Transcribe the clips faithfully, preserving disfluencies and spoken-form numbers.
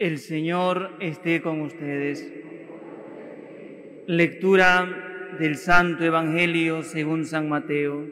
El Señor esté con ustedes. Lectura del Santo Evangelio según San Mateo.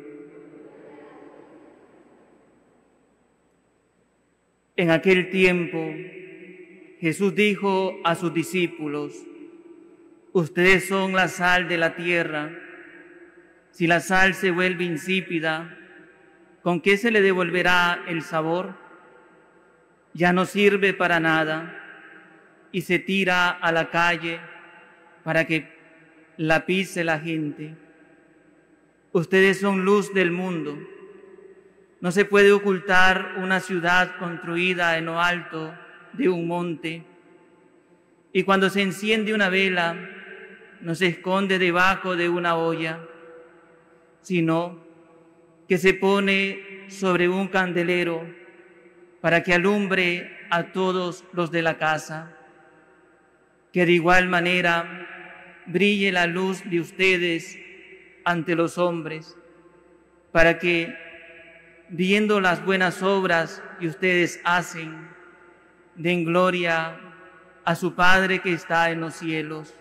En aquel tiempo, Jesús dijo a sus discípulos: ustedes son la sal de la tierra. Si la sal se vuelve insípida, ¿con qué se le devolverá el sabor? Ya no sirve para nada y se tira a la calle para que la pise la gente. Ustedes son luz del mundo. No se puede ocultar una ciudad construida en lo alto de un monte. Y cuando se enciende una vela, no se esconde debajo de una olla, sino que se pone sobre un candelero para que alumbre a todos los de la casa. Que de igual manera brille la luz de ustedes ante los hombres, para que, viendo las buenas obras que ustedes hacen, den gloria a su Padre que está en los cielos.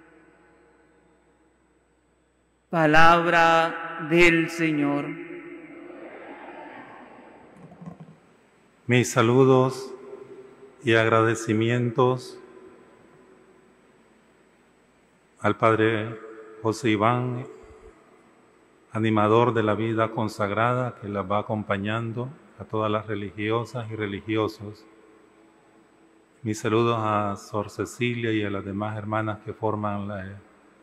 Palabra del Señor. Mis saludos y agradecimientos al Padre José Iván, animador de la vida consagrada, que las va acompañando a todas las religiosas y religiosos. Mis saludos a Sor Cecilia y a las demás hermanas que forman la,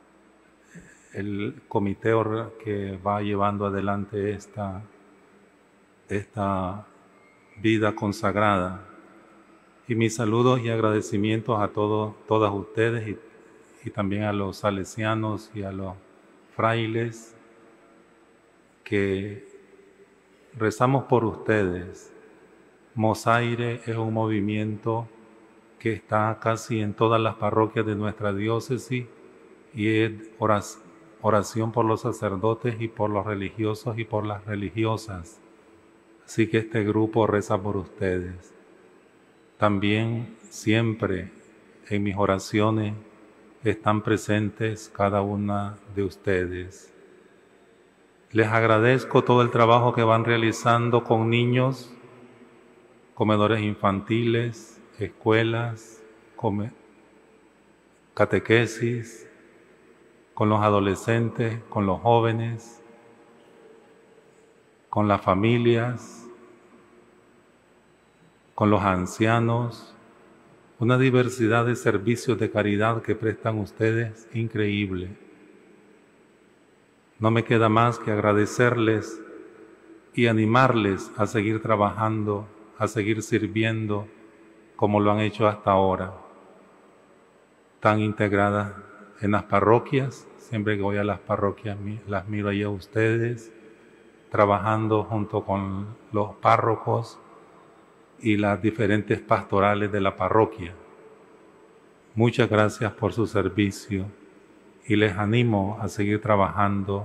el comité que va llevando adelante esta, esta vida consagrada. Y mis saludos y agradecimientos a todos, todas ustedes y, y también a los salesianos y a los frailes que rezamos por ustedes. Mosaire es un movimiento que está casi en todas las parroquias de nuestra diócesis y es oración por los sacerdotes y por los religiosos y por las religiosas. Así que este grupo reza por ustedes. También siempre en mis oraciones están presentes cada una de ustedes. Les agradezco todo el trabajo que van realizando con niños, comedores infantiles, escuelas, come, catequesis, con los adolescentes, con los jóvenes, con las familias, con los ancianos, una diversidad de servicios de caridad que prestan ustedes increíble. No me queda más que agradecerles y animarles a seguir trabajando, a seguir sirviendo como lo han hecho hasta ahora, tan integradas en las parroquias. Siempre que voy a las parroquias las miro ahí a ustedes, trabajando junto con los párrocos y las diferentes pastorales de la parroquia. Muchas gracias por su servicio y les animo a seguir trabajando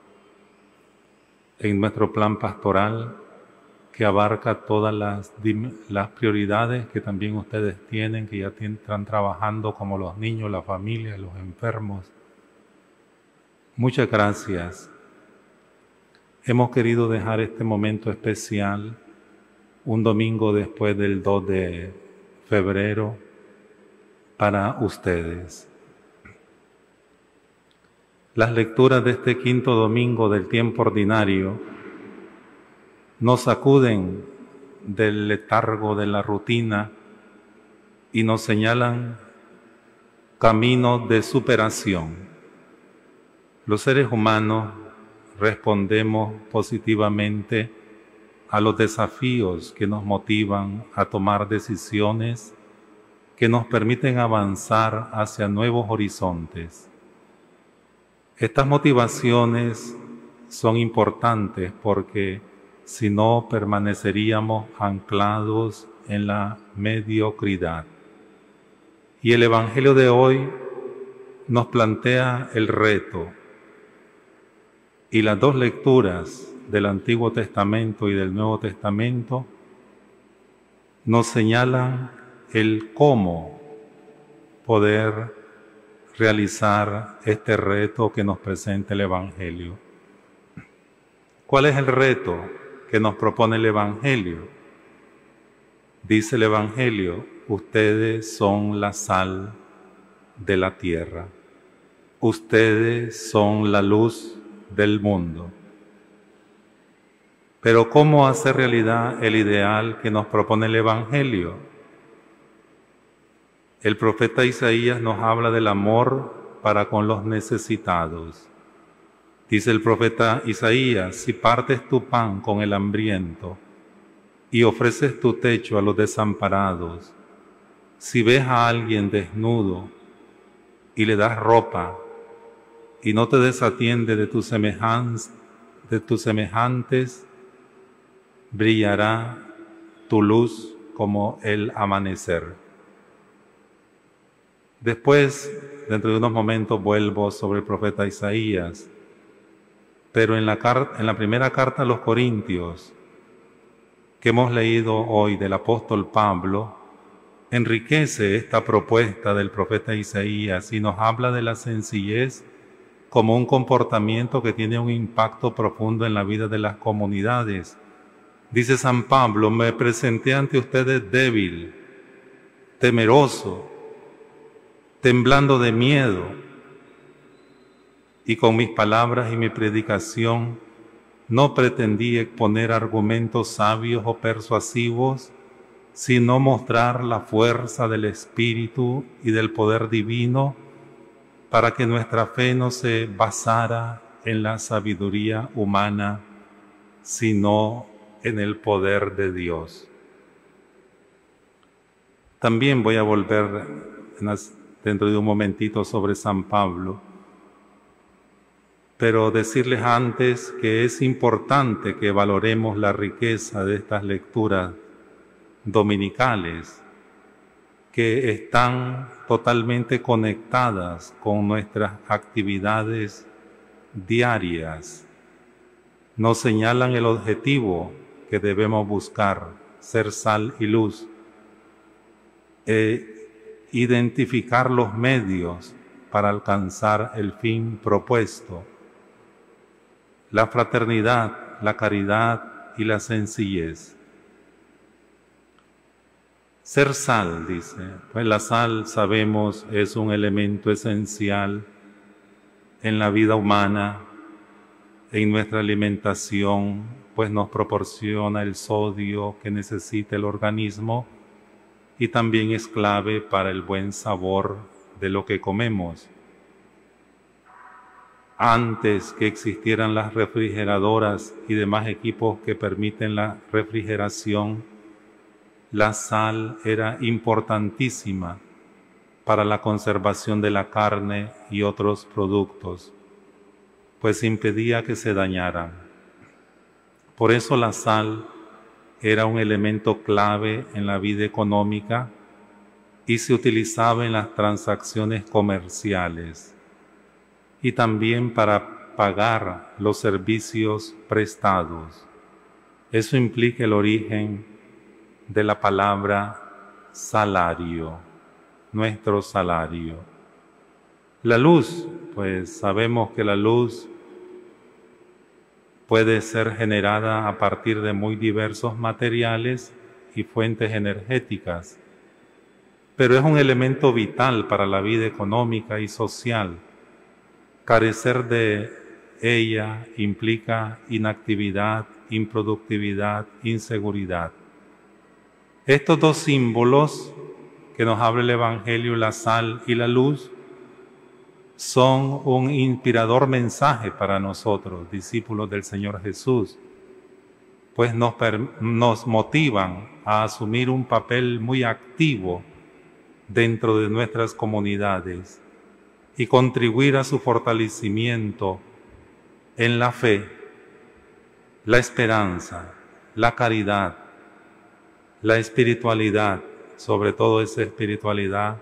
en nuestro plan pastoral que abarca todas las, las prioridades que también ustedes tienen, que ya están trabajando, como los niños, la familia, los enfermos. Muchas gracias. Hemos querido dejar este momento especial un domingo después del dos de febrero para ustedes. Las lecturas de este quinto domingo del tiempo ordinario nos sacuden del letargo de la rutina y nos señalan caminos de superación. Los seres humanos respondemos positivamente a los desafíos que nos motivan a tomar decisiones que nos permiten avanzar hacia nuevos horizontes. Estas motivaciones son importantes porque si no permaneceríamos anclados en la mediocridad. Y el Evangelio de hoy nos plantea el reto, y las dos lecturas del Antiguo Testamento y del Nuevo Testamento nos señalan el cómo poder realizar este reto que nos presenta el Evangelio. ¿Cuál es el reto que nos propone el Evangelio? Dice el Evangelio: ustedes son la sal de la tierra, ustedes son la luz del mundo. Pero ¿cómo hacer realidad el ideal que nos propone el Evangelio? El profeta Isaías nos habla del amor para con los necesitados. Dice el profeta Isaías: si partes tu pan con el hambriento y ofreces tu techo a los desamparados, si ves a alguien desnudo y le das ropa y no te desatiende de tus semejantes, de tus semejantes, brillará tu luz como el amanecer. Después, dentro de unos momentos, vuelvo sobre el profeta Isaías, pero en la, en la primera carta a los Corintios, que hemos leído hoy del apóstol Pablo, enriquece esta propuesta del profeta Isaías y nos habla de la sencillez como un comportamiento que tiene un impacto profundo en la vida de las comunidades. Dice San Pablo: me presenté ante ustedes débil, temeroso, temblando de miedo, y con mis palabras y mi predicación no pretendí exponer argumentos sabios o persuasivos, sino mostrar la fuerza del Espíritu y del poder divino para que nuestra fe no se basara en la sabiduría humana, sino en el poder de Dios. También voy a volver dentro de un momentito sobre San Pablo, pero decirles antes que es importante que valoremos la riqueza de estas lecturas dominicales, que están totalmente conectadas con nuestras actividades diarias. Nos señalan el objetivo que debemos buscar: ser sal y luz, e identificar los medios para alcanzar el fin propuesto: la fraternidad, la caridad y la sencillez. Ser sal, dice, pues la sal, sabemos, es un elemento esencial en la vida humana, en nuestra alimentación, pues nos proporciona el sodio que necesita el organismo y también es clave para el buen sabor de lo que comemos. Antes que existieran las refrigeradoras y demás equipos que permiten la refrigeración, la sal era importantísima para la conservación de la carne y otros productos, pues impedía que se dañaran. Por eso la sal era un elemento clave en la vida económica y se utilizaba en las transacciones comerciales y también para pagar los servicios prestados. Eso implica el origen de la palabra salario, nuestro salario. La luz, pues sabemos que la luz puede ser generada a partir de muy diversos materiales y fuentes energéticas, pero es un elemento vital para la vida económica y social. Carecer de ella implica inactividad, improductividad, inseguridad. Estos dos símbolos que nos habla el Evangelio, la sal y la luz, son un inspirador mensaje para nosotros, discípulos del Señor Jesús, pues nos, nos motivan a asumir un papel muy activo dentro de nuestras comunidades y contribuir a su fortalecimiento en la fe, la esperanza, la caridad, la espiritualidad, sobre todo esa espiritualidad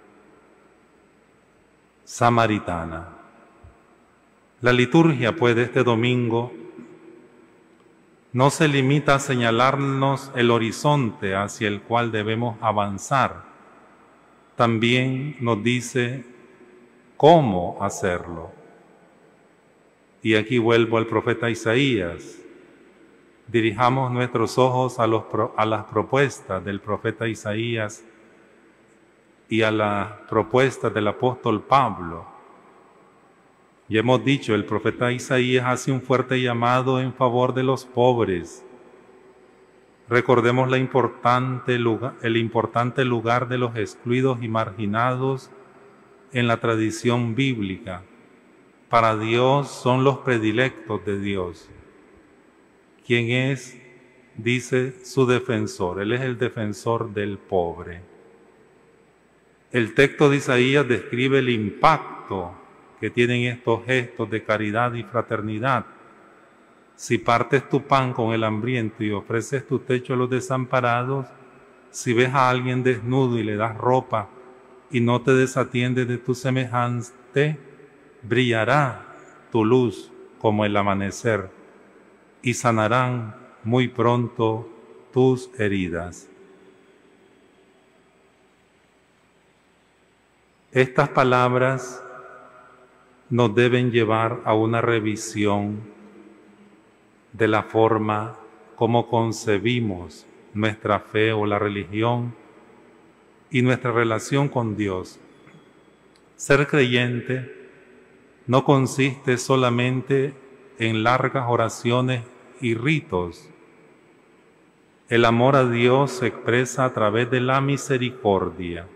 samaritana. La liturgia, pues, de este domingo no se limita a señalarnos el horizonte hacia el cual debemos avanzar, también nos dice cómo hacerlo. Y aquí vuelvo al profeta Isaías. Dirijamos nuestros ojos a, los, a las propuestas del profeta Isaías y a las propuestas del apóstol Pablo. Ya hemos dicho, el profeta Isaías hace un fuerte llamado en favor de los pobres. Recordemos la importante lugar, el importante lugar de los excluidos y marginados en la tradición bíblica. Para Dios son los predilectos de Dios. ¿Quién es? Dice su defensor. Él es el defensor del pobre. El texto de Isaías describe el impacto que tienen estos gestos de caridad y fraternidad. Si partes tu pan con el hambriento y ofreces tu techo a los desamparados, si ves a alguien desnudo y le das ropa y no te desatiendes de tu semejante, brillará tu luz como el amanecer y sanarán muy pronto tus heridas. Estas palabras nos deben llevar a una revisión de la forma como concebimos nuestra fe o la religión y nuestra relación con Dios. Ser creyente no consiste solamente en largas oraciones y ritos. El amor a Dios se expresa a través de la misericordia.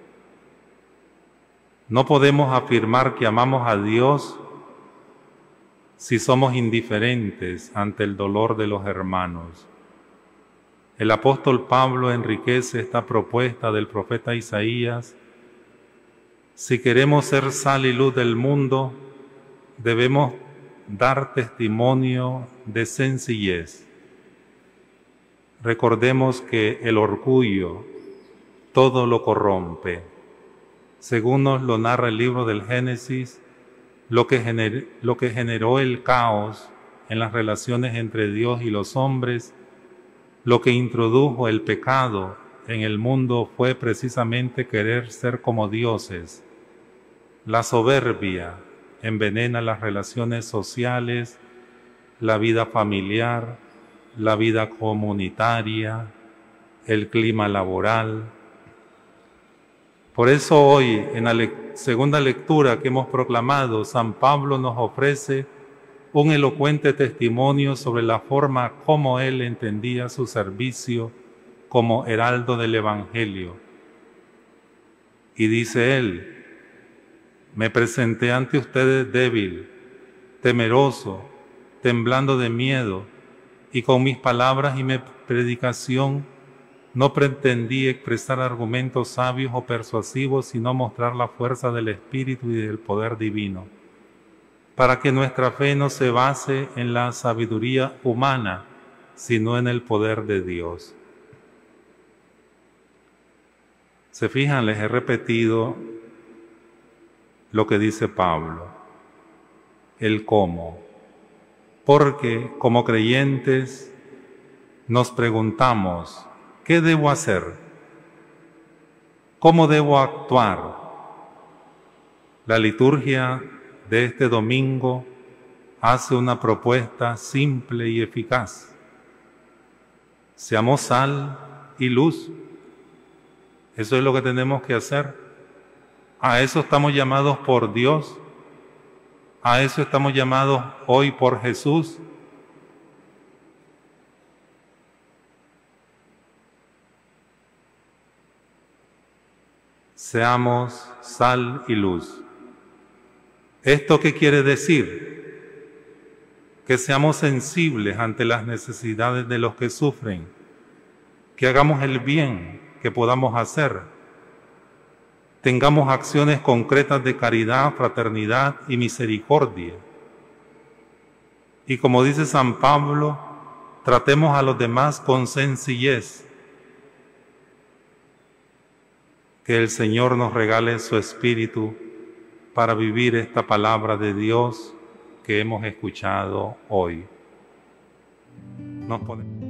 No podemos afirmar que amamos a Dios si somos indiferentes ante el dolor de los hermanos. El apóstol Pablo enriquece esta propuesta del profeta Isaías. Si queremos ser sal y luz del mundo, debemos dar testimonio de sencillez. Recordemos que el orgullo todo lo corrompe. Según nos lo narra el libro del Génesis, lo que, gener, lo que generó el caos en las relaciones entre Dios y los hombres, lo que introdujo el pecado en el mundo fue precisamente querer ser como dioses. La soberbia envenena las relaciones sociales, la vida familiar, la vida comunitaria, el clima laboral. Por eso hoy, en la le- segunda lectura que hemos proclamado, San Pablo nos ofrece un elocuente testimonio sobre la forma como él entendía su servicio como heraldo del Evangelio. Y dice él: me presenté ante ustedes débil, temeroso, temblando de miedo, y con mis palabras y mi predicación no pretendí expresar argumentos sabios o persuasivos, sino mostrar la fuerza del Espíritu y del poder divino, para que nuestra fe no se base en la sabiduría humana, sino en el poder de Dios. Se fijan, les he repetido lo que dice Pablo, el cómo, porque como creyentes nos preguntamos: ¿qué debo hacer? ¿Cómo debo actuar? La liturgia de este domingo hace una propuesta simple y eficaz. Seamos sal y luz. Eso es lo que tenemos que hacer. A eso estamos llamados por Dios. A eso estamos llamados hoy por Jesús. Seamos sal y luz. ¿Esto qué quiere decir? Que seamos sensibles ante las necesidades de los que sufren, que hagamos el bien que podamos hacer, tengamos acciones concretas de caridad, fraternidad y misericordia. Y como dice San Pablo, tratemos a los demás con sencillez. Que el Señor nos regale su Espíritu para vivir esta palabra de Dios que hemos escuchado hoy. Nos podemos...